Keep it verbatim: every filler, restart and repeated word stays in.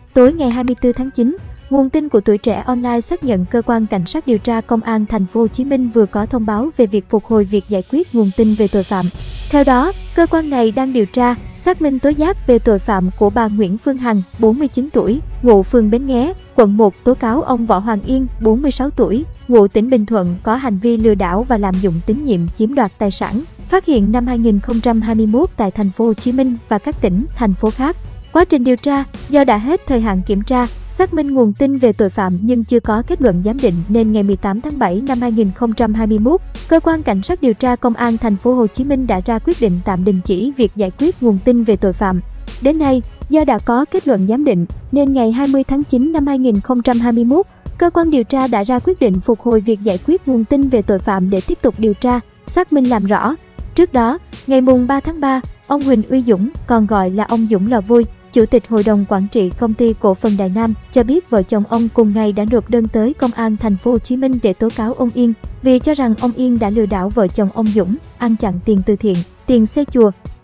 Tối ngày hai mươi tư tháng chín, nguồn tin của Tuổi Trẻ Online xác nhận cơ quan cảnh sát điều tra công an thành phố Hồ Chí Minh vừa có thông báo về việc phục hồi việc giải quyết nguồn tin về tội phạm. Theo đó, cơ quan này đang điều tra, xác minh tố giác về tội phạm của bà Nguyễn Phương Hằng, bốn mươi chín tuổi, ngụ phường Bến Nghé, quận một tố cáo ông Võ Hoàng Yên, bốn mươi sáu tuổi, ngụ tỉnh Bình Thuận có hành vi lừa đảo và lạm dụng tín nhiệm chiếm đoạt tài sản, phát hiện năm hai nghìn không trăm hai mươi mốt tại thành phố Hồ Chí Minh và các tỉnh, thành phố khác. Quá trình điều tra, do đã hết thời hạn kiểm tra, xác minh nguồn tin về tội phạm nhưng chưa có kết luận giám định nên ngày mười tám tháng bảy năm hai nghìn không trăm hai mươi mốt, cơ quan cảnh sát điều tra công an thành phố Hồ Chí Minh đã ra quyết định tạm đình chỉ việc giải quyết nguồn tin về tội phạm. Đến nay, do đã có kết luận giám định nên ngày hai mươi tháng chín năm hai nghìn không trăm hai mươi mốt, cơ quan điều tra đã ra quyết định phục hồi việc giải quyết nguồn tin về tội phạm để tiếp tục điều tra, xác minh làm rõ. Trước đó, ngày mùng ba tháng ba, ông Huỳnh Uy Dũng, còn gọi là ông Dũng Lò Vôi, Chủ tịch Hội đồng Quản trị Công ty Cổ phần Đại Nam, cho biết vợ chồng ông cùng ngày đã nộp đơn tới Công an thành phố Hồ Chí Minh để tố cáo ông Yên vì cho rằng ông Yên đã lừa đảo vợ chồng ông Dũng, ăn chặn tiền từ thiện, tiền xây chùa,